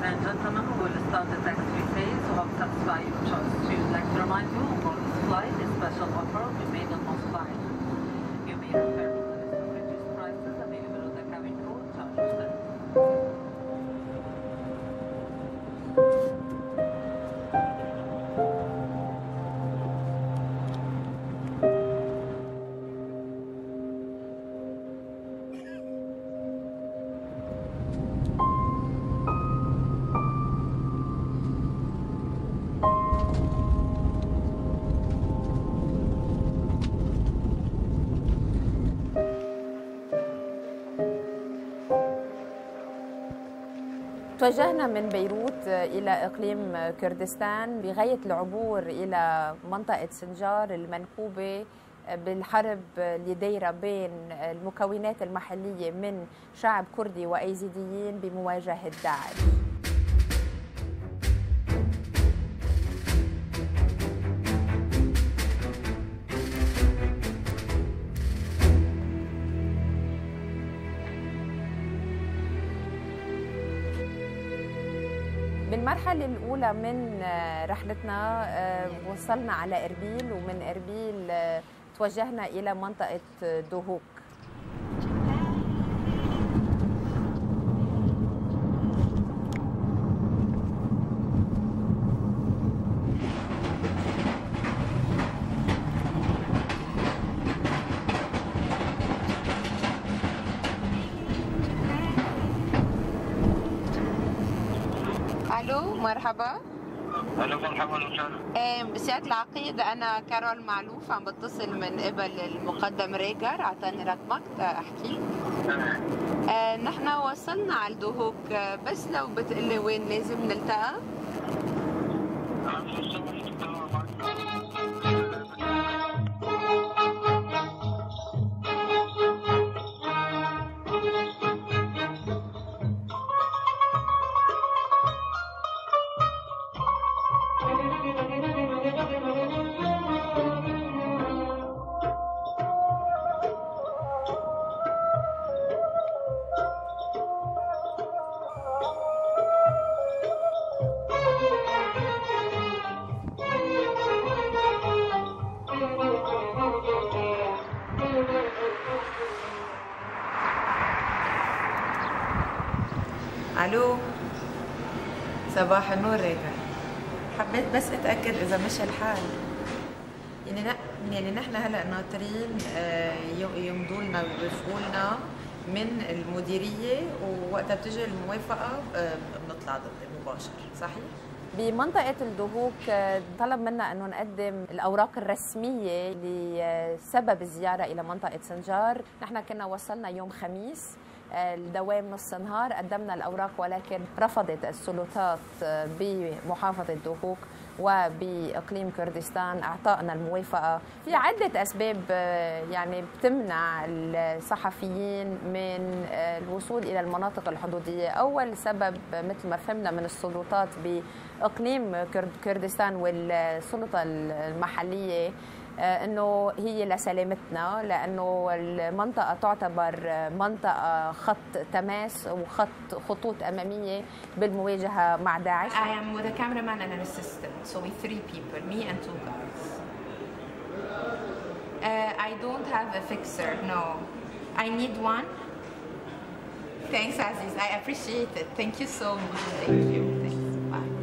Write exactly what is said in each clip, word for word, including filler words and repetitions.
and gentlemen, we will start the tax-free phase. We hope satisfy your choice. We would like to remind you on board this flight, a special offer will be made on most flights. You may refer to the list of reduced prices available on the cabin crew charge list. توجهنا من بيروت إلى إقليم كردستان بغاية العبور إلى منطقة سنجار المنكوبة بالحرب اللي دايرة بين المكونات المحلية من شعب كردي وأيزيديين بمواجهة داعش. بالمرحلة الأولى من رحلتنا وصلنا على إربيل، ومن إربيل توجهنا إلى منطقة دهوك. الو مرحبا. الو مرحبا وسهلا. بسيادة العقيد انا كارول معلوف عم بتصل من قبل المقدم ريجر، اعطاني رقمك احكي. آه نحن وصلنا على دهوك، بس لو بتقلي وين لازم نلتقى؟ الو صباح النور ريجر. حبيت بس اتاكد اذا مشي الحال، يعني ن... يعني نحن هلا ناطرين يمضوا لنا ويوافقوا لنا من المديريه، ووقتها بتجي الموافقه بنطلع مباشر. صحيح؟ بمنطقة الدهوك طلب منا أنه نقدم الأوراق الرسمية لسبب الزيارة إلى منطقة سنجار. نحن كنا وصلنا يوم خميس، الدوام نص نهار، قدمنا الأوراق ولكن رفضت السلطات بمحافظة دهوك وبإقليم كردستان أعطائنا الموافقة. في عدة أسباب يعني بتمنع الصحفيين من الوصول إلى المناطق الحدودية. أول سبب مثل ما فهمنا من السلطات بإقليم كردستان والسلطة المحلية انه هي لسلامتنا، لانه المنطقه تعتبر منطقه خط تماس وخط خطوط اماميه بالمواجهه مع داعش. I am with a cameraman and an assistant, so we three people, me and two guys. Uh, I don't have a fixer, no. I need one. Thanks, Aziz. I appreciate it. Thank you so much. Thank you. Thanks. Bye.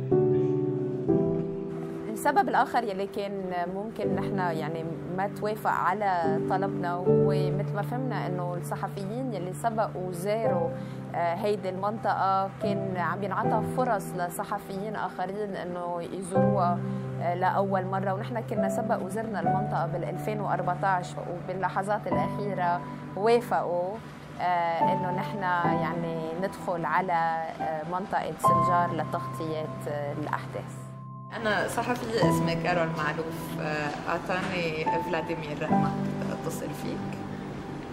السبب الآخر يلي كان ممكن نحن يعني ما توافق على طلبنا هو مثل ما فهمنا إنه الصحفيين يلي سبقوا زاروا هيدي المنطقة كان عم ينعطى فرص لصحفيين آخرين إنه يزوروها لأول مرة، ونحن كنا سبق وزرنا المنطقة بال ألفين وأربعة عشر، وباللحظات الأخيرة وافقوا إنه نحن يعني ندخل على منطقة سنجار لتغطية الأحداث. أنا صحفية اسمي كارول معلوف، أعطاني فلاديمير رقمك اتصل فيك.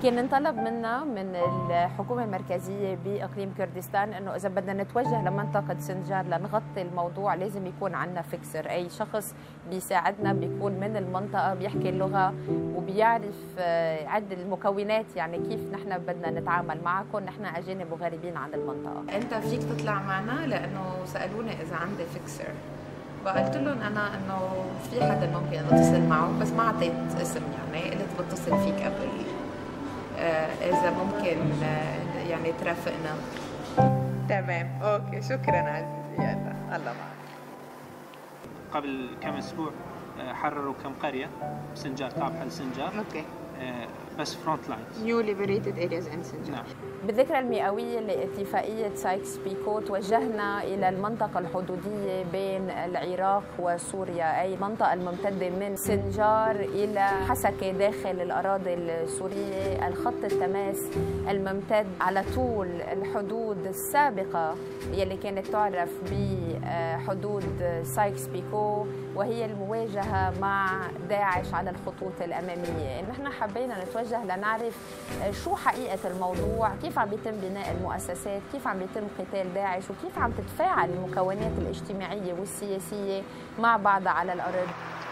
كان انطلب منا من الحكومة المركزية بإقليم كردستان أنه إذا بدنا نتوجه لمنطقة سنجار لنغطي الموضوع لازم يكون عندنا فيكسر، أي شخص بيساعدنا بيكون من المنطقة بيحكي اللغة وبيعرف عد المكونات، يعني كيف نحن بدنا نتعامل معكم، نحن أجانب وغريبين عن المنطقة. أنت فيك تطلع معنا لأنه سألوني إذا عندي فيكسر، فقلت لهم أنا إنه في حدا ممكن أتصل معه بس ما أعطيت اسم، يعني قلت بتصل فيك قبل إذا ممكن يعني ترافقنا. تمام، أوكي، شكرا عزيزي، يلا الله معك. قبل كم أسبوع حرروا كم قرية بسنجار، كعب حل سنجار. أوكي. بس فرونت لاينز. نيو ليبريتد ارياز ان سنجار. نعم. بالذكرى المئوية لاتفاقية سايكس بيكو توجهنا إلى المنطقة الحدودية بين العراق وسوريا، أي المنطقة الممتدة من سنجار إلى حسكة داخل الأراضي السورية، الخط التماس الممتد على طول الحدود السابقة يلي كانت تعرف بحدود سايكس بيكو، وهي المواجهة مع داعش على الخطوط الأمامية. نحن حبينا نتوجه لنعرف شو حقيقة الموضوع، كيف عم بيتم بناء المؤسسات، كيف عم بيتم قتال داعش، وكيف عم تتفاعل المكونات الاجتماعية والسياسية مع بعضها على الأرض.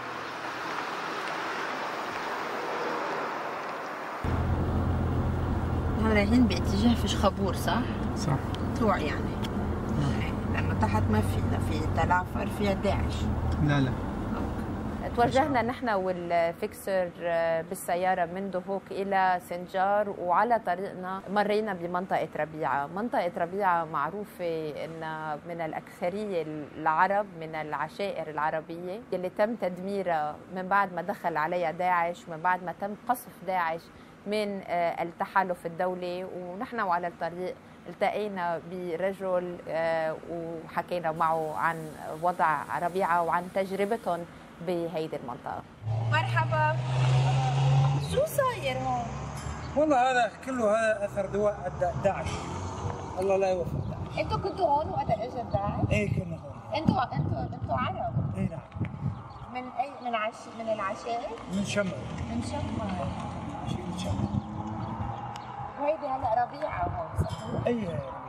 نحن رايحين باتجاه فيش خابور، صح؟ صح. طلوع يعني. لأنه تحت ما فينا، في تلعفر فيها داعش. لا لا. توجهنا نحن والفيكسر بالسيارة من دهوك إلى سنجار، وعلى طريقنا مرينا بمنطقة ربيعة. منطقة ربيعة معروفة إنها من الأكثرية العرب، من العشائر العربية اللي تم تدميرها من بعد ما دخل عليها داعش، ومن بعد ما تم قصف داعش من التحالف الدولي. ونحن وعلى الطريق التقينا برجل وحكينا معه عن وضع ربيعة وعن تجربتهم بهيدي المنطقة. مرحبا، شو صاير هون؟ والله هذا كله هذا اثر دواء داعش، الله لا يوفق داعش. انتوا كنتوا هون وقت اجى داعش؟ ايه كنا هون. انتوا انتوا انتوا عرب؟ ايه نعم. من اي من عش من العشائر؟ من شمال. من شمال. عشيرة شمال. وهيدي هلا ربيعة هون صح؟ اي ربيعة.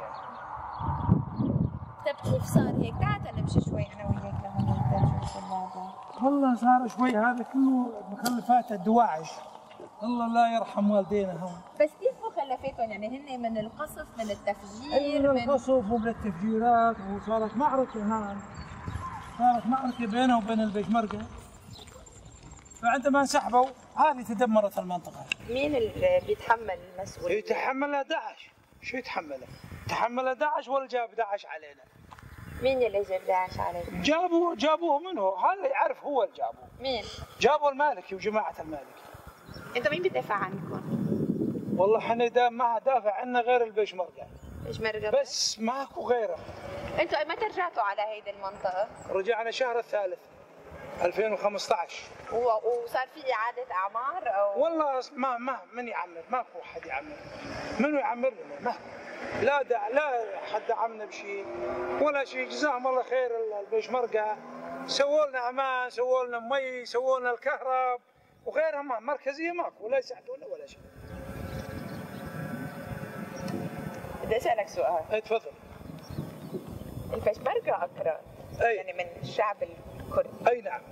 طيب كيف صار هيك؟ تعال نمشي شوي انا وياك لهون نشوف الموضوع. والله صار شوي هذا كله مخلفات الدواعش، الله لا يرحم والدينا هون. بس كيف مخلفاتهم؟ يعني هن من القصف، من التفجير، أي من القصف ومن التفجيرات، وصارت معركة هان، صارت معركة بينه وبين البشمركة، فعندما انسحبوا هذه تدمرت المنطقة. مين اللي بيتحمل المسؤولية؟ يتحملها داعش، شو يتحملها؟ تحملها داعش ولا جاب داعش علينا؟ مين اللي جاب داعش علينا؟ جابوا جابوه منه، هذا يعرف هو اللي جابوه. مين؟ جابوا المالكي وجماعة المالكي. انتوا مين بيدافع عنكم؟ والله احنا دا ما دافع عنا غير البشمركة. بشمركة بس ماكو غيره. انتوا متى رجعتوا على هيدي المنطقة؟ رجعنا شهر الثالث ألفين وخمسة عشر. وصار في إعادة أعمار أو؟ والله ما ما من يعمر، ماكو حد يعمر. منو يعمر لنا؟ ما لا دع لا حد دعمنا بشيء ولا شيء، جزاهم الله خير البشمركة، سووا لنا امان، سووا لنا مي، سووا لنا الكهرب وغيرها، ما مركزيه ماكو، ولا يساعدونا ولا شيء. بدي اسالك سؤال. اي تفضل. البشمركة اكراد، أي. يعني من الشعب الكردي. اي نعم.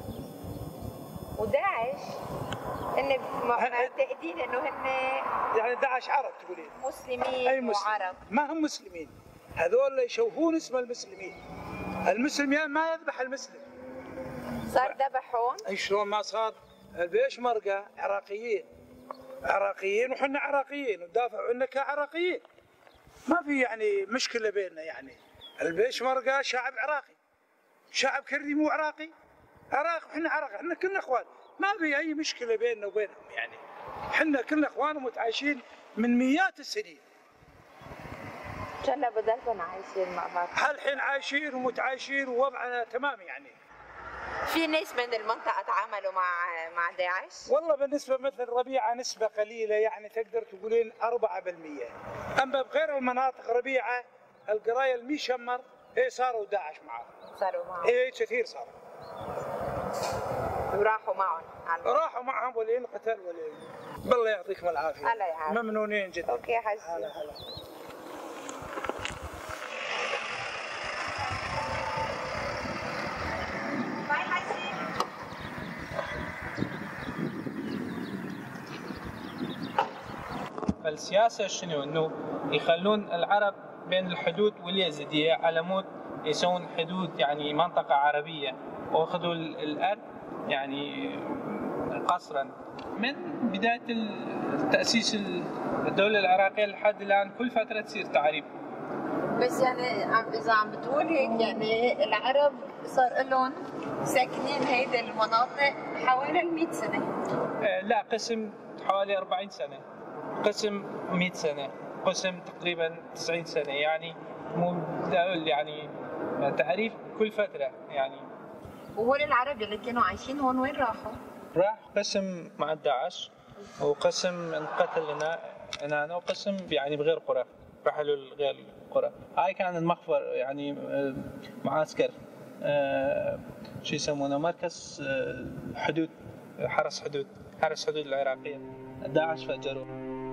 وداعش هن معتقدين انه هن يعني داعش عرب تقولين؟ مسلمين. أي مسلم. وعرب. ما هم مسلمين، هذول يشوهون اسم المسلمين. المسلم ما يذبح المسلم. صار ذبحون؟ اي شلون ما صار؟ البشمركة عراقيين، عراقيين وحنا عراقيين ودافعوا عنا كعراقيين. ما في يعني مشكلة بيننا، يعني البشمركة شعب عراقي، شعب كردي مو عراقي، عراق وحنا عراق، احنا كلنا اخوان، ما في اي مشكلة بيننا وبينهم، يعني احنا كلنا اخوان ومتعايشين من مئات السنين. ان شاء الله بضلكم عايشين مع بعض. هالحين عايشين ومتعايشين ووضعنا تمام. يعني في ناس من المنطقة تعاملوا مع مع داعش؟ والله بالنسبة مثل ربيعة نسبة قليلة، يعني تقدر تقولين أربعة بالمئة. أما بغير المناطق ربيعة القراية المي شمر هي صاروا داعش معهم. صاروا معهم؟ ايه كثير صاروا. وراحوا معهم؟ راحوا معهم ولا ينقتل ولا بالله يعطيكم العافيه. الله يعافيك. ممنونين جدا. اوكي حجي. هلا هلا. باي حجي. السياسة شنو؟ انه يخلون العرب بين الحدود واليزيدية على مود يسوون حدود يعني منطقة عربية، واخذوا الارض يعني قصرا. من بداية تأسيس الدولة العراقية لحد الآن كل فترة تصير تعريب. بس يعني اذا عم بتقول هيك يعني العرب صار لهم ساكنين هيدي المناطق حوالي مئة سنة. آه لا، قسم حوالي أربعين سنة، قسم مئة سنة، قسم تقريبا تسعين سنة، يعني مو يعني تعريف كل فترة يعني. وهول العرب اللي كانوا عايشين هون وين راحوا؟ راح قسم مع داعش، وقسم انقتل هنا هنا، وقسم يعني بغير قرى، رحلوا لغير القرى. هاي كان المخفر يعني معسكر آه شو يسمونه، مركز آه حدود، حرس حدود، حرس حدود العراقية. داعش فجروه.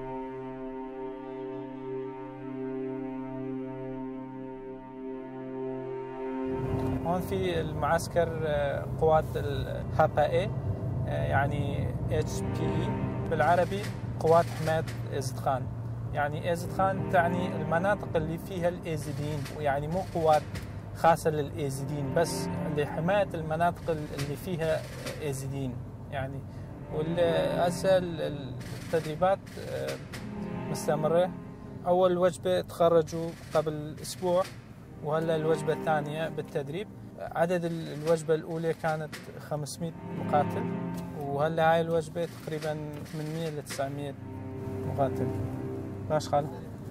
هون في المعسكر قوات الهابا، يعني اتش بي بالعربي، قوات حماية ايزدخان. يعني ايزدخان تعني المناطق اللي فيها الايزيديين، ويعني مو قوات خاصة للايزيديين بس، لحماية المناطق اللي فيها ايزيديين يعني. وهسه التدريبات مستمرة. أول وجبة تخرجوا قبل أسبوع، وهلا الوجبة الثانية بالتدريب. عدد الوجبة الأولى كانت خمسمئة مقاتل، وهلا هاي الوجبة تقريبا ثمانمئة إلى تسعمئة مقاتل. ماش خال؟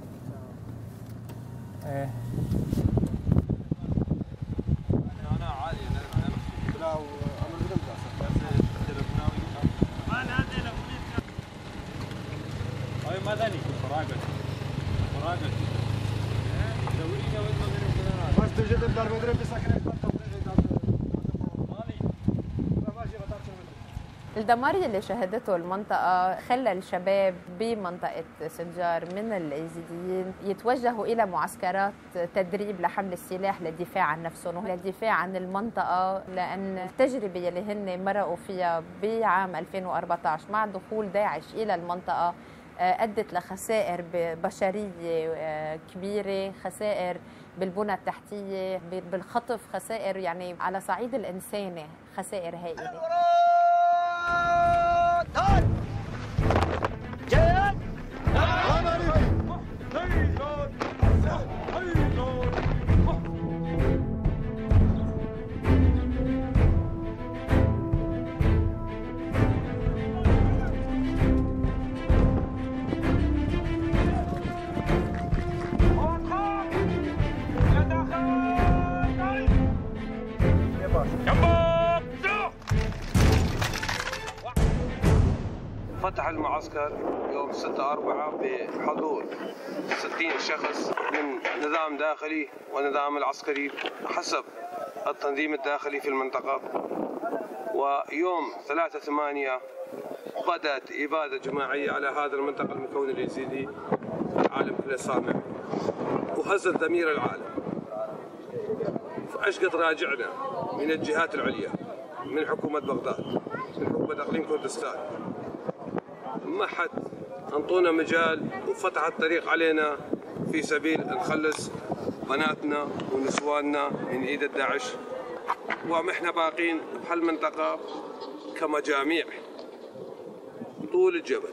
ايه انا عادي انا بلا وعمل بدل ما انا هذا هاي ما ذاني فراقك فراقك دورينا وين ما بينهم بس تجي تبدا المدرب بسكنك الدمار اللي شهدته المنطقة خلى الشباب بمنطقة سنجار من الأيزيديين يتوجهوا إلى معسكرات تدريب لحمل السلاح للدفاع عن نفسهم وللدفاع عن المنطقة، لأن التجربة اللي هن مرقوا فيها بعام ألفين وأربعة عشر مع دخول داعش إلى المنطقة أدت لخسائر بشرية كبيرة، خسائر بالبنى التحتية، بالخطف، خسائر يعني على صعيد الإنساني خسائر هائلة. فتح المعسكر يوم ستة أربعة بحضور ستين شخص من نظام داخلي ونظام العسكري حسب التنظيم الداخلي في المنطقة. ويوم ثلاثة ثمانية بدأت إبادة جماعية على هذا المنطقة المكون اليزيدي. العالم كله سامع وهزت ضمير العالم. فايش قد راجعنا من الجهات العليا، من حكومة بغداد، من حكومة اقليم كردستان، ما حد انطونا مجال وفتحت الطريق علينا في سبيل نخلص بناتنا ونسواننا من ايد الداعش. واحنا باقين بهالمنطقة كمجاميع طول الجبل.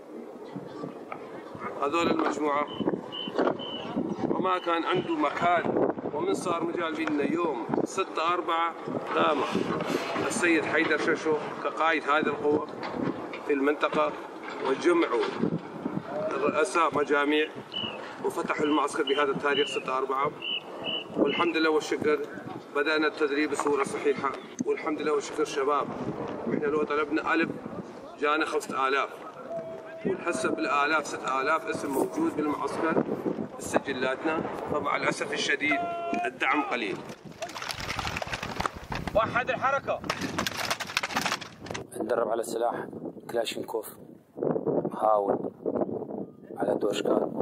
هذول المجموعة وما كان عنده مكان، ومن صار مجال بينا يوم ستة أربعة قام السيد حيدر ششو كقائد هذه القوة في المنطقة، وجمعوا رؤساء مجاميع وفتحوا المعسكر بهذا التاريخ ستة أربعة. والحمد لله والشكر بدأنا التدريب بصورة صحيحة، والحمد لله والشكر شباب. احنا لو طلبنا ألف جانا خمسة آلاف، ونحسب بالآلاف ستة آلاف اسم موجود بالمعسكر بسجلاتنا. فمع الأسف الشديد الدعم قليل. وحد الحركة. ندرب على سلاح كلاشينكوف. هاون، على دوشكات.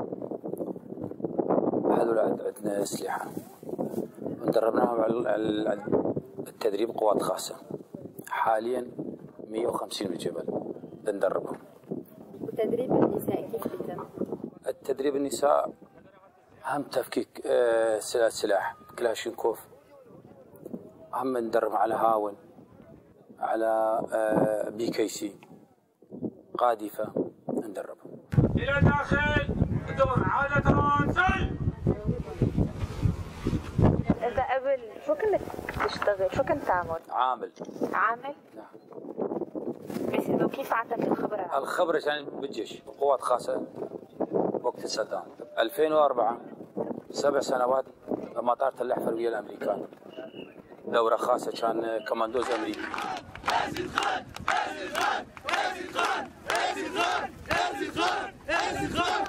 هذول عندنا أسلحة ودربناهم على التدريب قوات خاصة. حاليا مئة وخمسين بالجبل ندربهم. وتدريب النساء كيف بيتم؟ التدريب النساء هم تفكيك سلاح كلاشينكوف، هم ندرب على هاون، على بي كي سي، قاذفة ندربهم. إلى داخل دور عادة رانسل. إذا قبل شو كنت تشتغل؟ شو كنت تعمل؟ عامل. عامل؟ نعم. بس إنه كيف عندك الخبرة؟ الخبرة كان بالجيش، قوات خاصة وقت صدام. ألفين وأربعة سبع سنوات بمطار تل أحمر ويا الأمريكان. دورة خاصة كان كوماندوز أمريكي. ياسين خان، ياسين خان، ياسين خان، ياسين خان، ياسين خان، ياسين خان.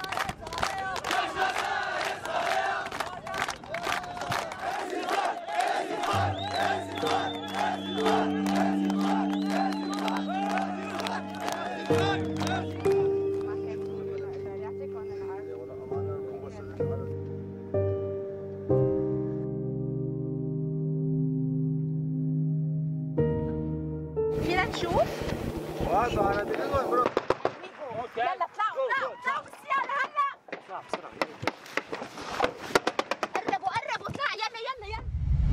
فينا نشوف؟ يلا اطلعوا اطلعوا اطلعوا بالسيارة هلا. اطلع بسرعة. قربوا قربوا اطلع يلا يلا يلا.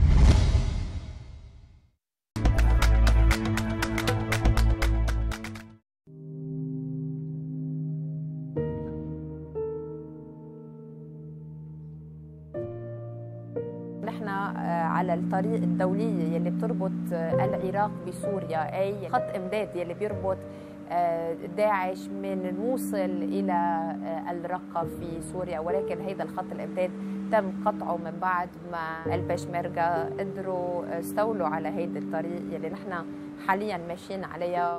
نحن على الطريق الدولية يلي بتربط العراق بسوريا، أي خط إمداد يلي بيربط داعش من الموصل إلى الرقة في سوريا، ولكن هيدا الخط الإمداد تم قطعه من بعد ما البشمركة قدروا استولوا على هيدا الطريق يلي نحن حاليا ماشيين عليها.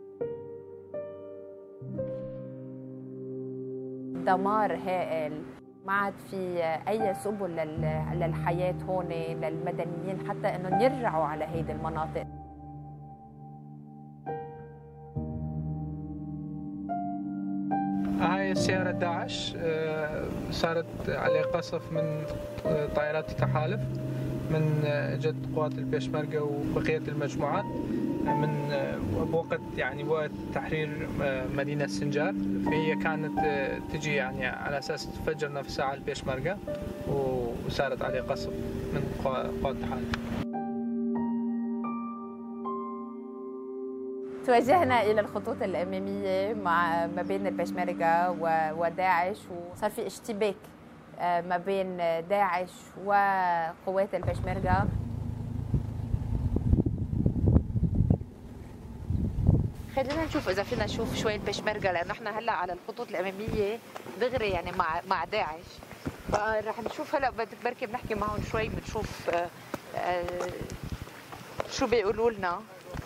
دمار هائل، ما عاد في أي سبل للحياة هون للمدنيين حتى إنهم يرجعوا على هيدي المناطق. هاي سيارة داعش صارت عليه قصف من طائرات التحالف من جد قوات البيشمركة وبقية المجموعات من بوقت يعني وقت تحرير مدينة سنجار، فهي كانت تجي يعني على أساس تفجر نفسها على البيشمركة وصارت عليه قصف من قوات التحالف. توجهنا إلى الخطوط الأمامية مع ما بين البشمركة وداعش، وصار في اشتباك ما بين داعش وقوات البشمركة. خلينا نشوف إذا فينا نشوف شوية بشمركة، لأنه احنا هلا على الخطوط الأمامية دغري يعني مع مع داعش، فرح نشوف هلا بركي بنحكي معهم شوي بنشوف شو بيقولوا لنا،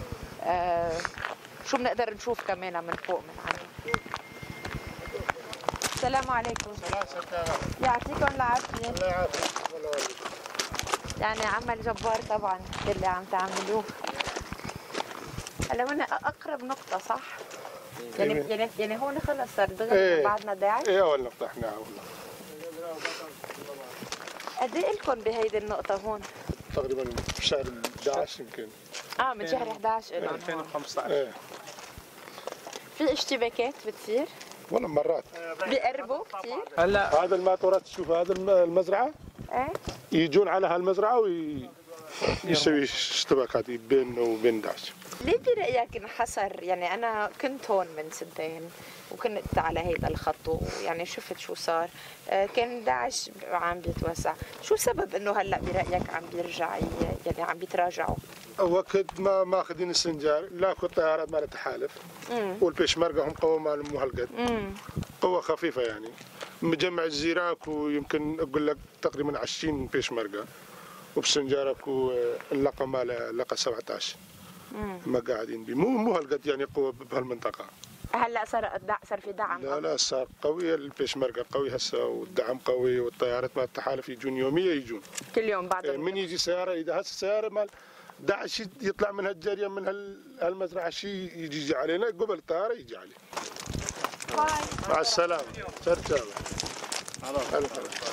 شو بنقدر نشوف كمان من فوق من عندهم. السلام عليكم. يعطيكم العافية. الله يعافيك. يعني عمل جبار طبعا اللي عم تعملوه. هلا هون اقرب نقطة صح؟ يعني يعني يعني هون خلص صار دغري ايه بعدنا داعش؟ ايه اول نقطة احنا والله. قد ايه لكم بهيدي النقطة هون؟ تقريبا بشهر أحد عشر يمكن. اه من شهر أحد عشر لهم ألفين وخمسة عشر. ايه. في اشتباكات بتصير؟ والله مرات. بيقربوا كثير؟ هلا هذا الماتورات تشوف هذا المزرعة؟ ايه؟ يجون على هالمزرعة وي يسوي اشتباكات بيننا وبين داعش. ليه برأيك انحصر؟ يعني أنا كنت هون من سنتين وكنت على هيدا الخط ويعني شفت شو صار، كان داعش عم بيتوسع، شو سبب إنه هلا برأيك عم بيرجع يعني عم بيتراجعوا؟ وقت ما ماخذين السنجار لاكو الطيارات مال التحالف والبيشمركة هم قوة مالهم مو هالقد، قوة خفيفة يعني مجمع الزيراك ويمكن أقول لك تقريبا عشرين بيشمركة وبسنجارك واللقى مال اللقى سبعة عشر ما قاعدين بي مو مو هالقد يعني قوة بهالمنطقة. هلا صار صار في دعم؟ لا لا صار قوية البيشمركة قوي هسه والدعم قوي والطيارات مال التحالف يجون يوميا يجون كل يوم بعد من يجي سيارة إذا هسه السيارة مال داعش يطلع من هالجرية من هالمزرعة شيء يجي يجي علينا قبل الطيارة يجي عليه. باي. مع السلامه. ترجع هلا.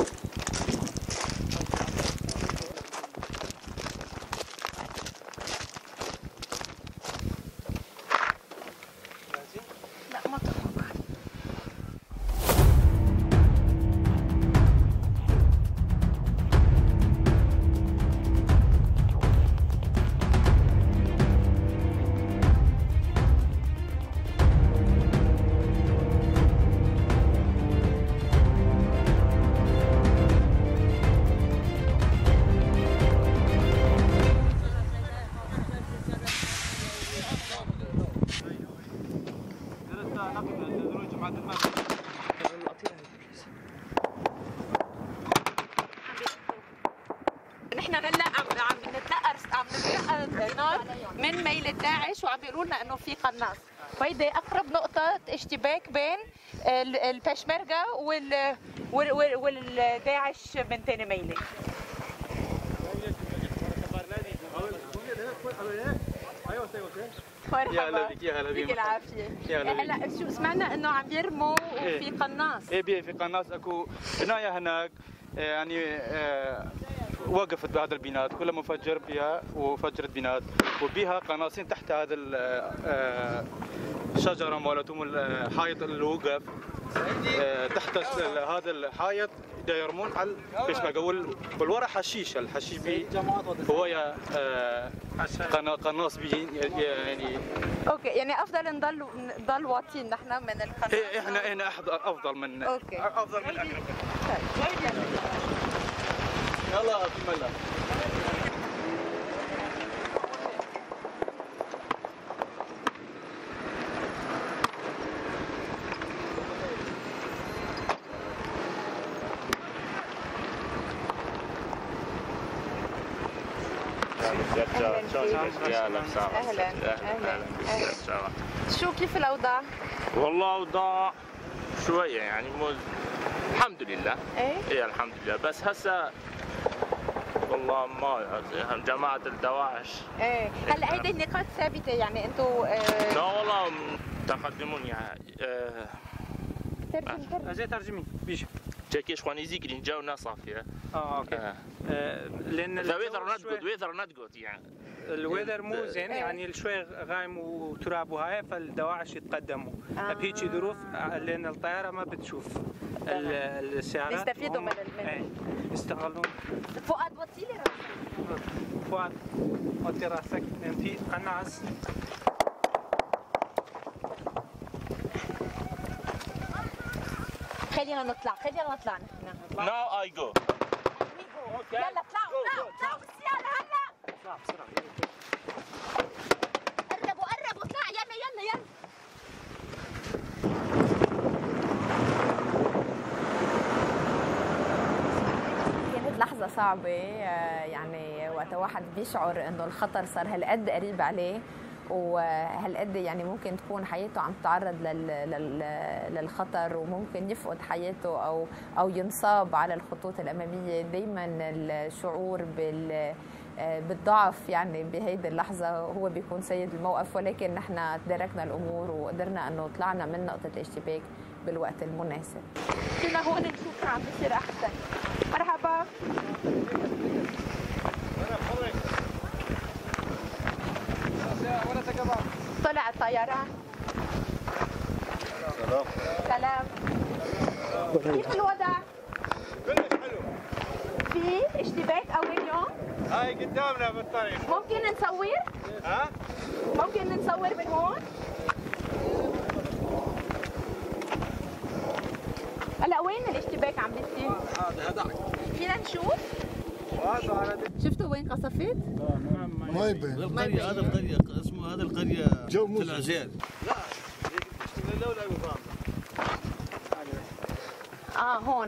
نحن هلا عم عم نتلقى عم نتلقى نار من ميلة داعش وعم بيقولوا لنا انه في قناص، وهيدي اقرب نقطة اشتباك بين البشمركة وال والداعش من ثاني ميلة. مرحبا بك، يا هلا بك. يعطيك العافية. هلا شو سمعنا انه عم يرموا وفي قناص. ايه بيه في قناص اكو بنايه هناك يعني اه وقفت بهذا البناء، كلها مفجر بها وفجرت بناء وبيها قناصين تحت هذا الشجره مالتهم الحائط اللي وقف تحت هذا الحائط يرمون على البشمركة والورا حشيش، الحشيش بي هو يا قناص بي يعني. اوكي يعني افضل نضل نضل واطيين نحن من القناص. ايه احنا احنا افضل من اوكي افضل من طيب يلا بسم الله. اهلا اهلا اهلا. شو كيف الاوضاع؟ والله اوضاع شويه يعني مو الحمد لله. ايه ايه الحمد لله، بس هسه والله ما جماعه الدواعش. ايه هلا هيدي النقاط ثابته يعني انتم اه... لا والله تقدمون يعني اه... ترجم ترجم ازاي ترجمي بيجي تشيكي شواني زيكرين جاونا صافيه. اه اوكي. آه. آه لان ذا ويذر نوت جود ويذر نوت جود يعني الويذر مو زين يعني شوي غايم وتراب وهاي فالدواعش يتقدموا آه. بهيجي ظروف لان الطياره ما بتشوف السيارات يستفيدوا من ايه يستغلون. فؤاد وطي لي راسك. فؤاد وطي راسك لان في قناص. خلينا نطلع خلينا نطلع نحن. Now I go. يلا اطلعوا اطلعوا اطلعوا بالسيارة هلا. اطلعوا بسرعة. قربوا قربوا اطلعوا يلا يلا يلا. كانت لحظة صعبة يعني وقت واحد بيشعر انه الخطر صار هالقد قريب عليه وهالقد يعني ممكن تكون حياته عم تتعرض للخطر وممكن يفقد حياته او او ينصاب على الخطوط الاماميه. دائما الشعور بال بالضعف يعني بهيدي اللحظه هو بيكون سيد الموقف، ولكن نحن تداركنا الامور وقدرنا انه طلعنا من نقطه الاشتباك بالوقت المناسب. فينا هون نشوف شو عم بيصير احسن. مرحبا. طلع الطيران. سلام. سلام. كيف الوضع؟ كلش حلو. في اشتباك اول يوم؟ هاي قدامنا بالطريق. ممكن نصور؟ ها؟ ممكن نصور من هون؟ هلا وين الاشتباك عم بيصير؟ هذا هذاك. فينا نشوف؟ شفتوا وين قصفت؟ ما يبين. القرية هذا القرية اسمه هذا القرية العزير. لا الاولى يفهم. اه هون.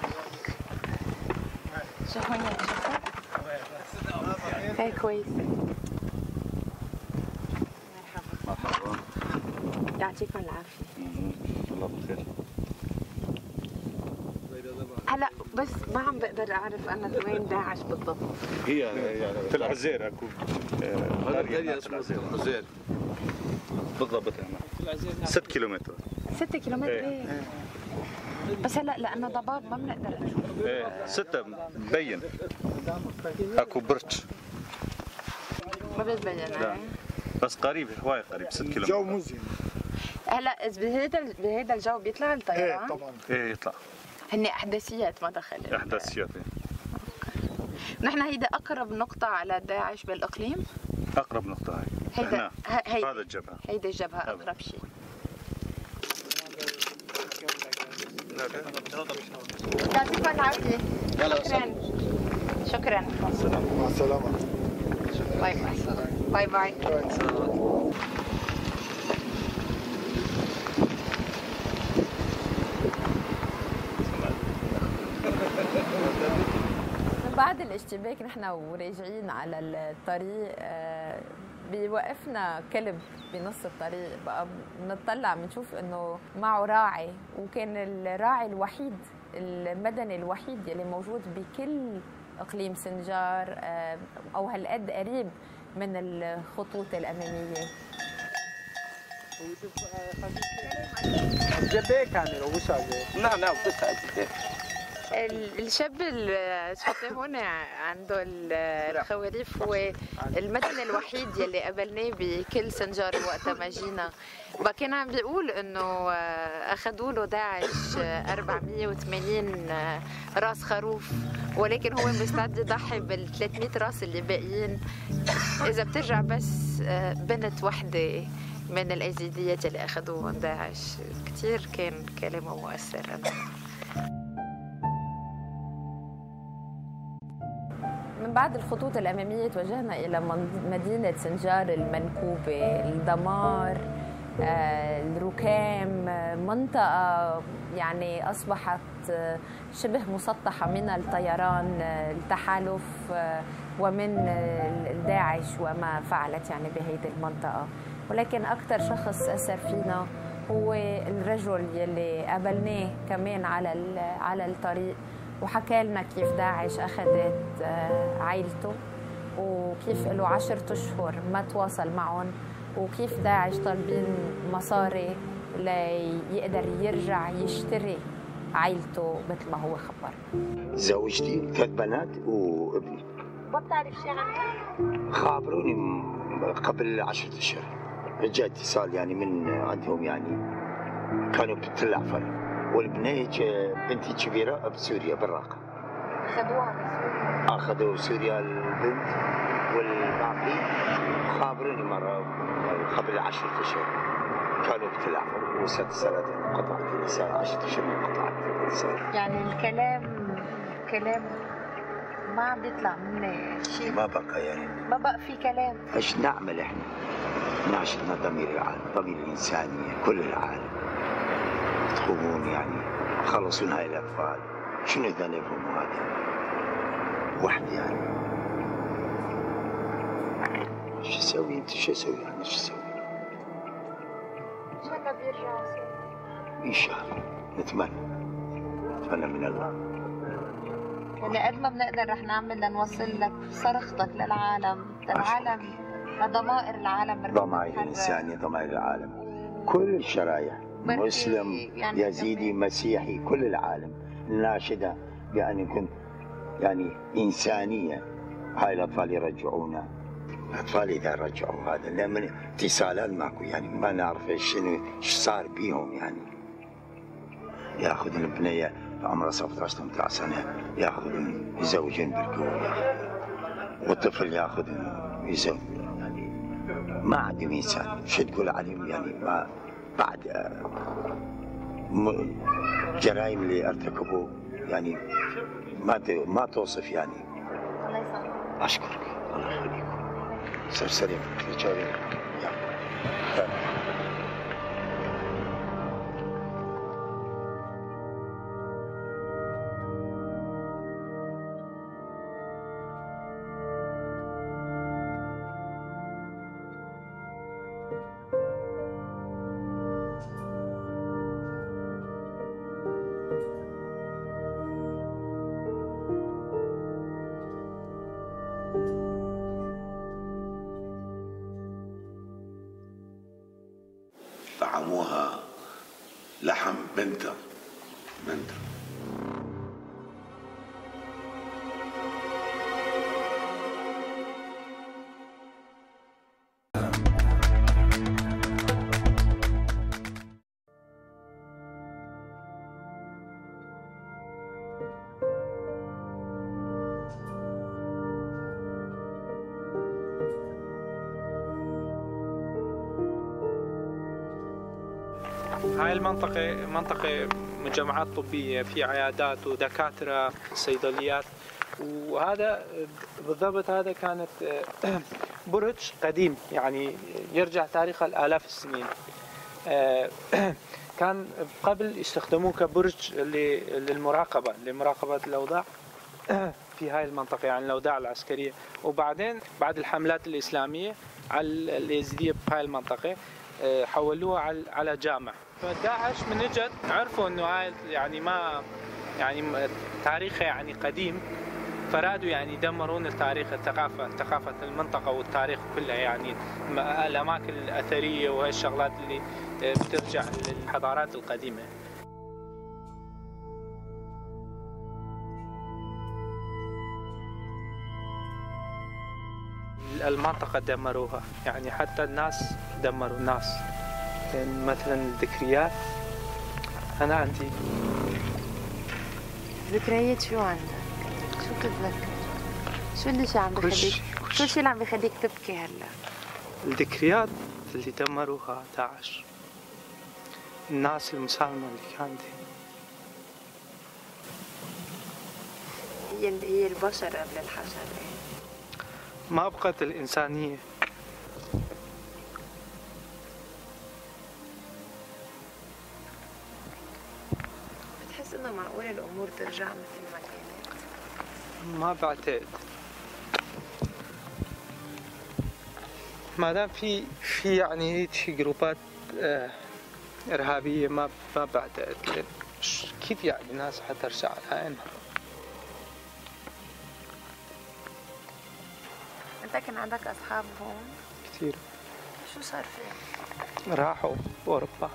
شو هون هي كويس. مرحبا. يعطيكم العافية. الله بخير. هلا بس ما عم بقدر اعرف انا وين داعش بالضبط. هي يعني في العزير اكو هذا القرية اسمه العزير بالضبط هنا ست كيلومتر. ستة كيلومتر ايه؟ بس هلا لانه ضباب ما بنقدر نشوف. ايه ستة مبين اكو برج ما بتبين. لا بس قريب هواي قريب ستة كيلومتر. الجو مو زين. هلا بهيدا بهيدا الجو بيطلع الطيران؟ ايه طبعا. ايه يطلع. هن احداثيات ما دخل. احداثيات. نحن هيدا اقرب نقطة على داعش بالاقليم؟ اقرب نقطة هاي. هيدا هيدا هذا الجبهة. هيدا الجبهة اقرب شيء. يعطيكم العافية. شكرا. شكرا. مع السلامة. باي باي. باي باي. بعد الاشتباك نحن وراجعين على الطريق بيوقفنا كلب بنص الطريق، بقى بنطلع بنشوف انه معه راعي، وكان الراعي الوحيد المدني الوحيد يلي موجود بكل اقليم سنجار او هالقد قريب من الخطوط الاماميه. الجبيك يعني لو وش نعم نعم بس الشاب اللي شفته هون عنده الخواريف هو المدني الوحيد يلي قابلناه بكل سنجار وقتها ما جينا. بقى كان عم بيقول انه اخذوا له داعش أربعمية وثمانين راس خروف، ولكن هو مستعد يضحي بال ثلاثمية راس اللي باقيين اذا بترجع بس بنت وحده من الايزيديات اللي اخذوهم داعش. كثير كان كلامه مؤثر. أنا من بعد الخطوط الأمامية توجهنا إلى مدينة سنجار المنكوبة. الدمار، الركام، منطقة يعني أصبحت شبه مسطحة من الطيران التحالف ومن داعش وما فعلت يعني بهيدي المنطقة. ولكن أكثر شخص أثر فينا هو الرجل يلي قابلناه كمان على على الطريق، وحكى لنا كيف داعش أخذت عائلته وكيف له عشرة أشهر ما تواصل معهم، وكيف داعش طالبين مصاري ليقدر يرجع يشتري عائلته مثل ما هو خبر. زوجتي ثلاث بنات وابني. ما بتعرف شيء عنه؟ خابروني قبل عشرة أشهر، جاء اتصال يعني من عندهم، يعني كانوا بتل عفر، والبنية بنتي كبيرة بسوريا بالراقة. أخذوها بسوريا؟ أخذوا سوريا البنت، والباقي خابروني مرة قبل عشرة أشهر كانوا بتل عفر، وست سنة انقطعت الإنسان، عشرة أشهر انقطعت الإنسان. يعني الكلام كلام ما عم بيطلع منه شيء، ما بقى يعني ما بقى في كلام. ايش نعمل احنا؟ ناشدنا ضمير العالم، ضمير الإنسانية، كل العالم تقومون يعني خلصون هاي الأطفال، شنو ذنبهم هذا؟ وحدي يعني شو اسوي؟ انت شو اسوي؟ انا شو اسوي؟ ان شاء الله بيرجعوا ان شاء الله، نتمنى نتمنى من الله. يعني قد ما بنقدر رح نعمل لنوصل لك صرختك للعالم، للعالم، لضمائر العالم، ضمائر الإنسانية، ضمائر العالم، كل الشرايح، مسلم، يعني يزيدي، مسيحي، كل العالم ناشدة بأن يكون يعني إنسانية. هاي الأطفال يرجعونا، الأطفال إذا رجعوا هذا، لأن اتصالات ماكو، يعني ما نعرف شنو ايش صار بيهم. يعني ياخذ البنية عمرها سبعة عشر ثمانية عشر سنة ياخذون يزوجون بالكويت، والطفل ياخذ يزوج، يعني ما عندهم إنسان. شو تقول عليهم؟ يعني ما بعد جرائم اللي ارتكبوا يعني ما ما توصف يعني. الله يسلمك. أشكرك، الله يخليكم. سر سليم تجاري. هاي المنطقة منطقة مجمعات طبية، في عيادات ودكاترة صيدليات، وهذا بالضبط هذا كانت برج قديم يعني يرجع تاريخه لآلاف السنين. كان قبل يستخدموه كبرج للمراقبة لمراقبة الأوضاع في هاي المنطقة، يعني الأوضاع العسكرية. وبعدين بعد الحملات الإسلامية على اليزيدية بهاي المنطقة حولوها على على جامع. فداعش من اجت عرفوا انه هاي يعني ما يعني تاريخها يعني قديم، فرادوا يعني يدمرون التاريخ الثقافة ثقافة المنطقة والتاريخ كلها، يعني الأماكن الأثرية وهي الشغلات اللي بترجع للحضارات القديمة. المنطقة دمروها، يعني حتى الناس دمروا الناس. يعني مثلا الذكريات، أنا عندي ذكريات. شو عندك؟ شو بتتذكر؟ شو اللي شو عم بخليك؟ شو الشيء اللي عم بخليك تبكي هلا؟ الذكريات اللي دمروها داعش، الناس المسالمة اللي كانت هي هي البشر قبل الحشر. ما بقت الإنسانية. بتحس إنه معقول الأمور ترجع مثل ما كانت؟ ما بعتقد. ما دام في في يعني هيك جروبات آه إرهابية، ما ما بعتقد. كيف يعني ناس حترجع على عينها؟ أنت كان عندك أصحاب هون؟ كثير. شو صار فيهم؟ راحوا أوروبا.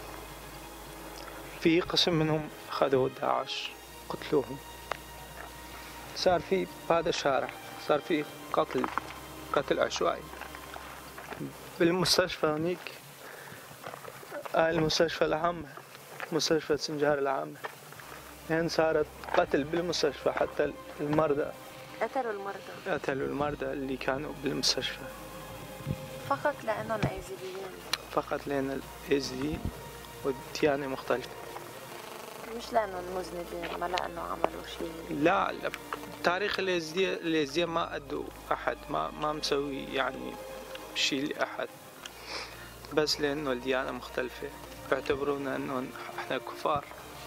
في قسم منهم أخذوا داعش قتلوهم. صار في بهذا الشارع صار في قتل قتل عشوائي. بالمستشفى هنيك، المستشفى العامة، مستشفى سنجار العامة، يعني صارت قتل بالمستشفى. حتى المرضى قتلوا المرضى قتلوا المرضى اللي كانوا بالمستشفى فقط لأنهم أيزيديين. فقط لأن الأيزيديين والديانة مختلفة، مش لأنهم مذنبين، ما لأنه عملوا شيء. لا لا، تاريخ الأيزيدية الأيزيدية ما أدوا أحد، ما ما مسوي يعني شيء لأحد، بس لأنه الديانة مختلفة بيعتبرونا أنه إحنا كفار.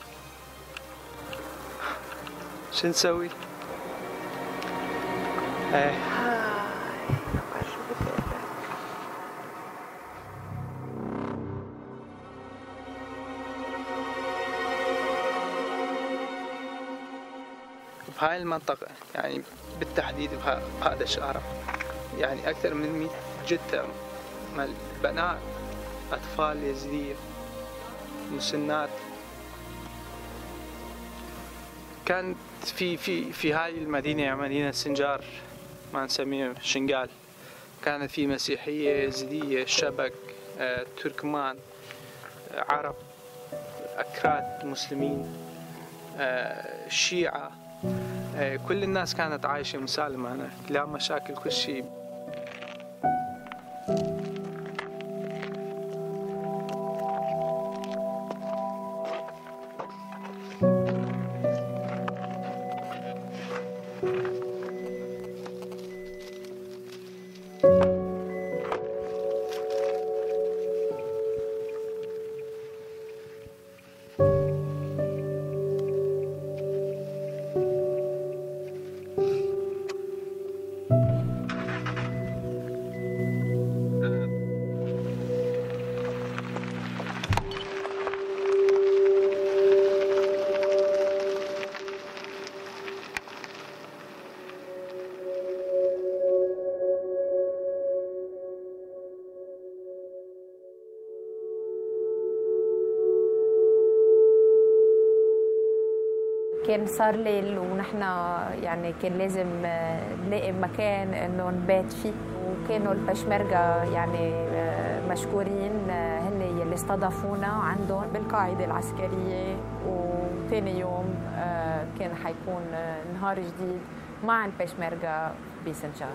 شو نسوي؟ ايه بهاي المنطقة يعني بالتحديد بهذا الشارع يعني أكثر من مئة جثة من بنات، أطفال يزيدية، مسنات. كانت في في في هاي المدينة، مدينة سنجار ما نسميها شنقال، كانت في مسيحية، يزيدية، شبك، آه، تركمان، آه، عرب، أكراد، مسلمين، آه، شيعة، آه، كل الناس كانت عايشة مسالمة هناك، لا مشاكل، كل شيء. كان صار ليل ونحن يعني كان لازم نلاقي مكان انه نبات فيه، وكانوا البشمركة يعني مشكورين، هن يلي استضافونا عندهم بالقاعدة العسكرية. وثاني يوم كان حيكون نهار جديد مع البشمركة بسنجار.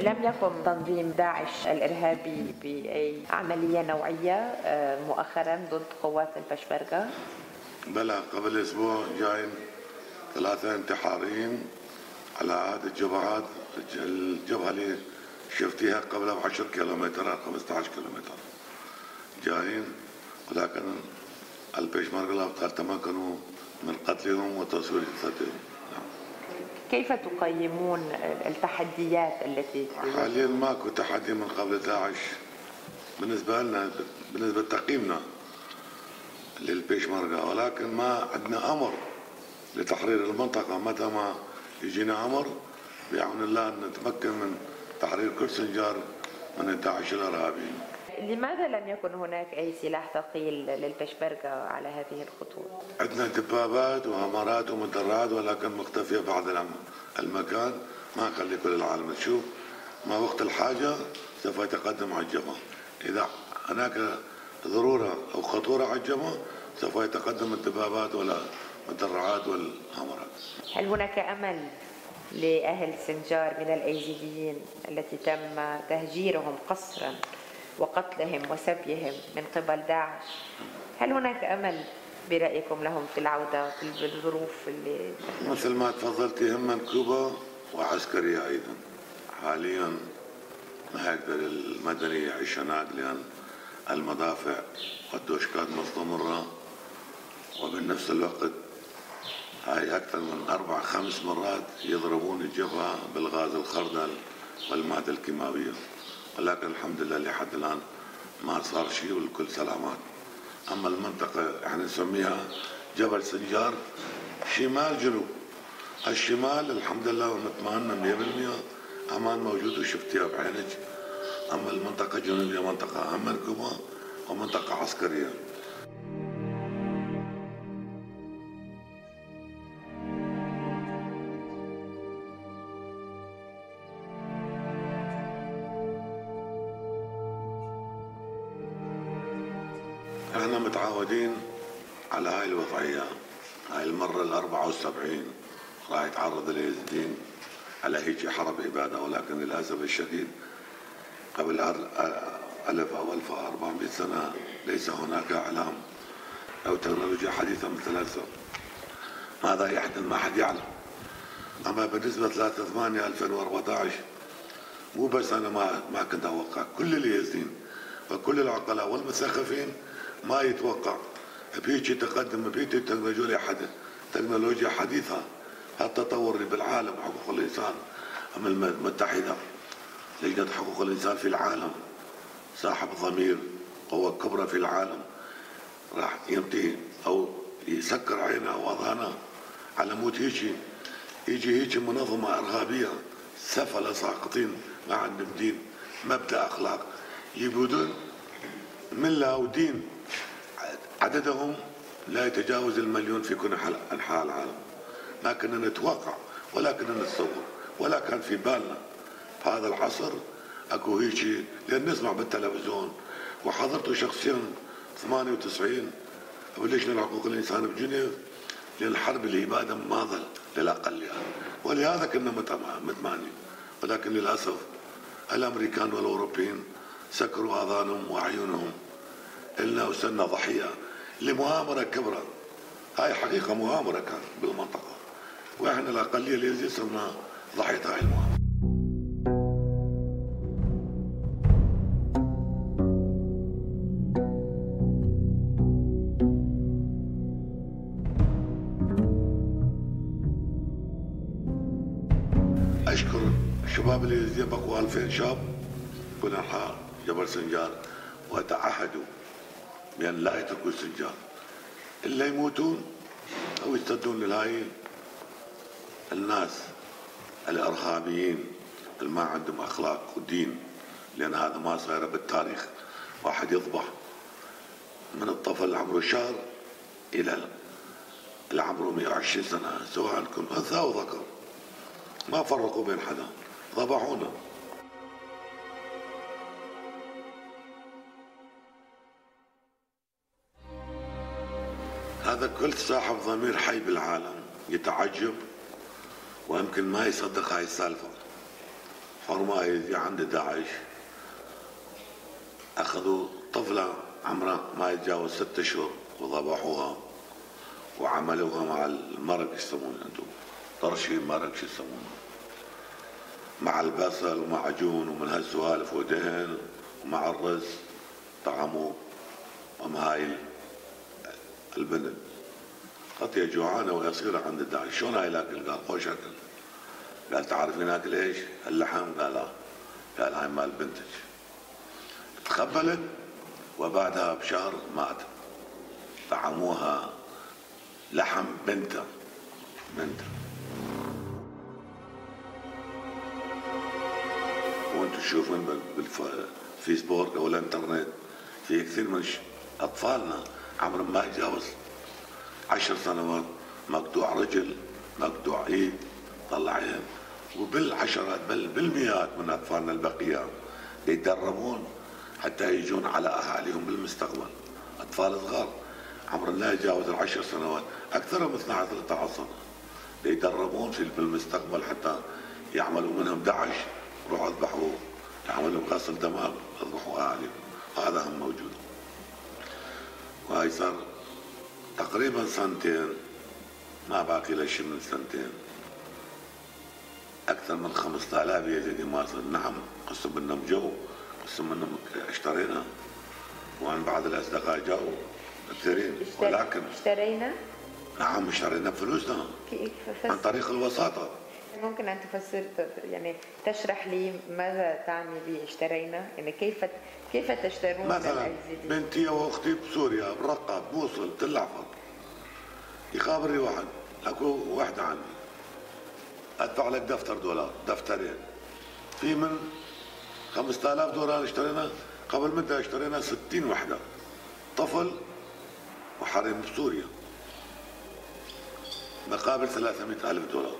لم يقم تنظيم داعش الإرهابي بأي عملية نوعية مؤخرا ضد قوات البشمركة؟ بلى، قبل أسبوع جايين ثلاثة انتحاريين على هذه الجبهات. الجبهة اللي شفتيها قبلها بعشر كيلومتر خمسة عشر كيلومتر جايين، ولكن البشمركة قد تمكنوا من قتلهم وتصوير جثتهم. كيف تقيمون التحديات التي حاليا ماكو تحدي من قبل داعش بالنسبة لنا، بالنسبة لتقييمنا للبشمركة، ولكن ما عندنا أمر لتحرير المنطقة. متى ما يجينا أمر بعون الله أن نتمكن من تحرير كل سنجار من داعش الإرهابيين. لماذا لم يكن هناك أي سلاح ثقيل للبشمركة على هذه الخطوط؟ عندنا دبابات وهمرات ومدرعات، ولكن مختفية بعض المكان، ما نخلي كل العالم تشوف. ما وقت الحاجة سوف يتقدم على الجبهة. إذا هناك ضرورة أو خطورة على الجبهة سوف يتقدم الدبابات ولا المدرعات والهمرات. هل هناك أمل لأهل سنجار من الأيزيديين التي تم تهجيرهم قسرا وقتلهم وسبيهم من قبل داعش؟ هل هناك أمل برأيكم لهم في العودة بالظروف اللي مثل ما تفضلتي هم منكوبة وعسكرية أيضا؟ حاليا ما يقدر المدني يعيش هناك لأن المدافع والدوشكات مستمرة، وبنفس الوقت هاي أكثر من أربع خمس مرات يضربون الجبهة بالغاز الخردل والمادة الكيماوية، ولكن الحمد لله لحد الآن ما صار شيء والكل سلامات. أما المنطقة احنا نسميها جبل سنجار شمال جنوب. الشمال الحمد لله ونطمئن مئة بالمئة أمان موجود وشفتيها بعينك. أما المنطقة الجنوبية منطقة هم مركبة ومنطقة عسكرية. احنا متعودين على هاي الوضعية. هاي المرة الأربعة والسبعين راح يتعرض اليزيديين على هيك حرب إبادة، ولكن للأسف الشديد قبل ألف أو ألف وأربعمائة سنة ليس هناك إعلام أو تكنولوجيا حديثة مثل هسه. ماذا يحدث ما حد يعلم. أما بالنسبة ثلاثة ثمانية ألفين وأربعة عشر مو بس أنا ما ما كنت أوقع، كل اليزيديين وكل العقلاء والمثقفين ما يتوقع بهيك تقدم بهيك تكنولوجيا حدث تكنولوجيا حديثة. هالتطور اللي بالعالم حقوق الإنسان أم المتحدة لجنة حقوق الإنسان في العالم صاحب ضمير قوة كبرى في العالم راح يمتي أو يسكر عينه وأذهانه على مود هيك يجي هيك منظمة إرهابية سفلة ساقطين ما عندهم دين مبدأ أخلاق يبودون ملة ودين عددهم لا يتجاوز المليون في كل أنحاء العالم. ما كنا نتوقع ولا كنا نتصور ولا كان في بالنا في هذا العصر اكو هيك، لان نسمع بالتلفزيون وحضرته شخصيا ثمانية وتسعين ولجنة حقوق الانسان بجنيف لان حرب الاباده ما ظل للاقل يعني. ولهذا كنا متمانين، ولكن للاسف الامريكان والاوروبيين سكروا اذانهم واعينهم إلنا وصرنا ضحيه لمؤامره كبرى. هاي حقيقه مؤامره كانت بالمنطقه، واحنا الاقليه اللي صرنا ضحيه هاي المؤامره. اشكر الشباب اللي بقوا ألفين شاب كل انحاء جبل سنجار وتعهدوا بان لا يتركوا سنجار الا يموتون او يستدون لهاي الناس الارهابيين اللي ما عندهم اخلاق ودين، لان هذا ما صاير بالتاريخ. واحد يذبح من الطفل اللي عمره شهر الى اللي عمره مئة وعشرين سنه، سواء كن انثى او ذكر، ما فرقوا بين حدا، ذبحونا. هذا كل صاحب ضمير حي بالعالم يتعجب ويمكن ما يصدق هاي السالفه. حرمايزي عند داعش أخذوا طفلة عمرها ما يتجاوز ست أشهر وذبحوها وعملوها مع المرق يسمونه أنتم طرشي مرق شو يسمونه مع البصل ومعجون ومن هالسوالف ودهن ومع الرز طعموا أم هاي البنت قطية جوعانة ويصيرة عند الداعش شلون هاي الأكل؟ قال خوش أكل. قال تعرفين أكل إيش؟ اللحم؟ قال لا. قال هاي مال بنتك. تقبلت وبعدها بشهر مات. طعموها لحم بنته بنته. وانتم تشوفون بالفيسبوك او الانترنت في كثير من اطفالنا عمرهم ما يتجاوز عشر سنوات مقطوع رجل مقطوع ايد طلع عين وبالعشرات بل بالمئات من اطفالنا البقيه يتدربون حتى يجون على اهاليهم بالمستقبل. اطفال صغار عمرهم لا يتجاوز العشر سنوات اكثر من اثنعش ثلاثة عشر سنه يتدربون في بالمستقبل حتى يعملوا منهم داعش روحوا اذبحوا يعملوا غسل دماغ اذبحوا اهاليهم. هذا هم موجود. وهي صار تقريبا سنتين ما باقي له شيء من سنتين اكثر من خمسة آلاف يزيدي ماصر. نعم قسم منهم جو قسم منهم اشترينا وعن بعض الاصدقاء جاوا كثيرين ولكن اشترينا؟ نعم اشترينا بفلوسنا عن طريق الوساطه. ممكن ان تفسر يعني تشرح لي ماذا تعني باشترينا؟ يعني كيف كيف تشترون مثلا بنتي واختي بسوريا برقه بموصل بتلعفر يخابرني واحد اكو وحده عندي ادفع لك دفتر دولار دفترين في من خمسة آلاف دولار اشترينا قبل مده اشترينا ستين وحده طفل وحريم بسوريا مقابل ثلاثمئة ألف دولار.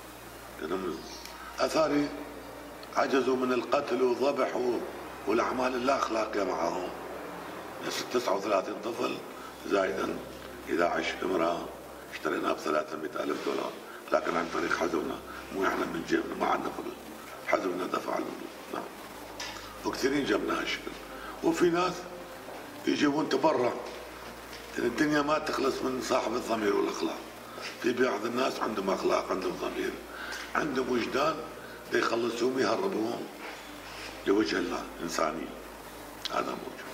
اثاري عجزوا من القتل والذبح والاعمال اللا اخلاقيه معهم. تسعة وثلاثين طفل زائدا احدى عشر امراه اشتريناها ب ثلاثمئة ألف دولار لكن عن طريق حزبنا مو احنا من جيبنا ما عندنا فلوس حزبنا دفع الفلوس. نعم وكثيرين جبنا هالشكل. وفي ناس يجيبون تبرع. الدنيا ما تخلص من صاحب الضمير والاخلاق. في بعض الناس عندهم اخلاق عندهم ضمير عندهم وجدان يخلصوهم يهربوهم لوجه الله انسانيه. هذا موجود.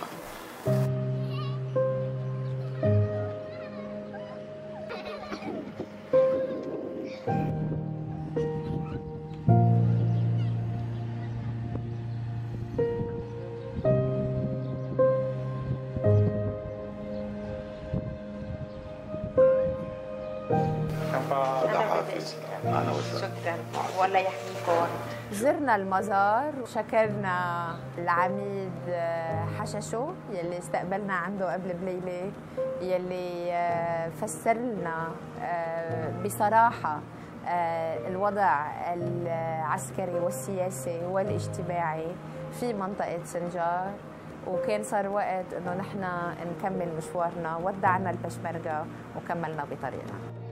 شكرا والله يحميكم. زرنا المزار وشكرنا العميد حششو يلي استقبلنا عنده قبل بليله يلي فسر لنا بصراحه الوضع العسكري والسياسي والاجتماعي في منطقه سنجار. وكان صار وقت انه نحن نكمل مشوارنا. ودعنا البشمركه وكملنا بطريقنا.